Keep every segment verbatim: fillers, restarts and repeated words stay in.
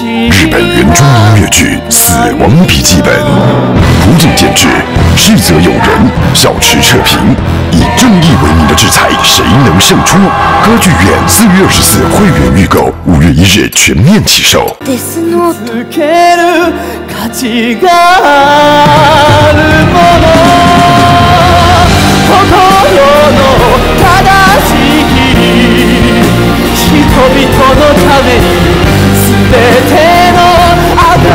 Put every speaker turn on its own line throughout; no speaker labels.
日本原创音乐剧《死亡笔记本》，朴正监制，实则有人，小池彻平。以正义为名的制裁，谁能胜出？歌剧院四月二十四会员预购，五月一日全面起售。
デスノート。
価値があるもの、心の正しき人々のために全てのあが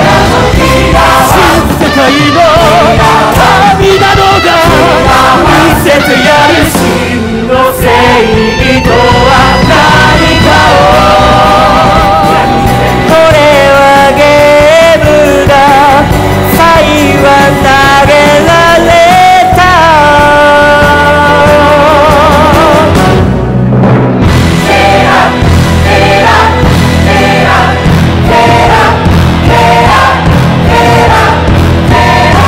新世界の旅なのが見せてやる。真の正義とは何かを、これはゲームだ、サイは投げられた。テラテラテラテラテラテラテラ。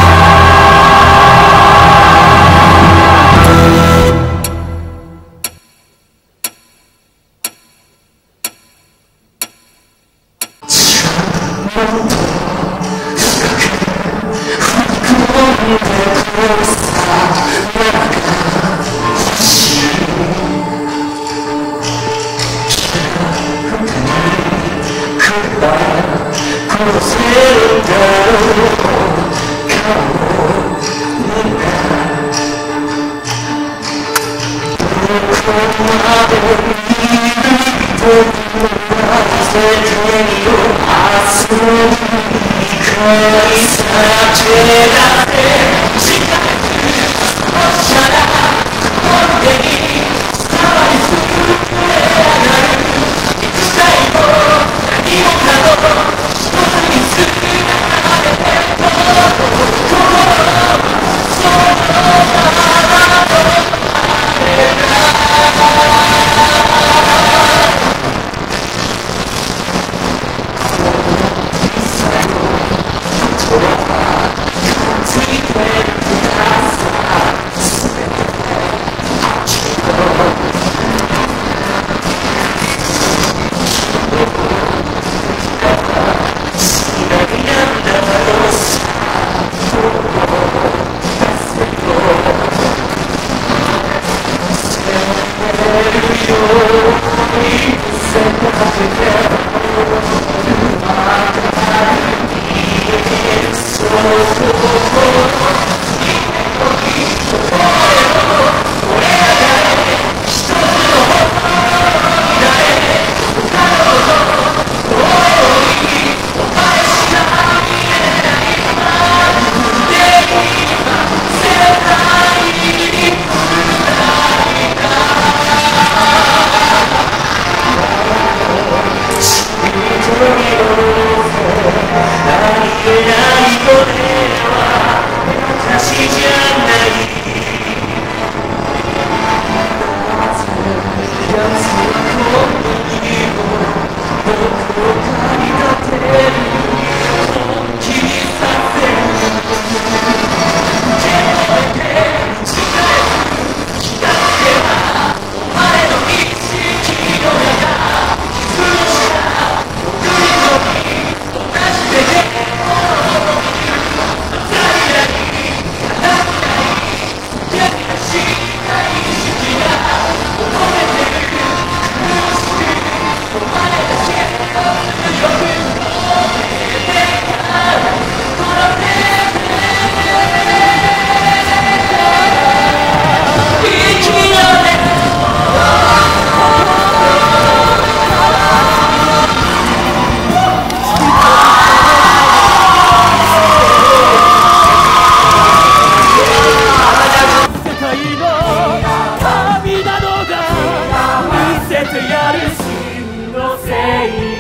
旅なのが見せてやる。真の正義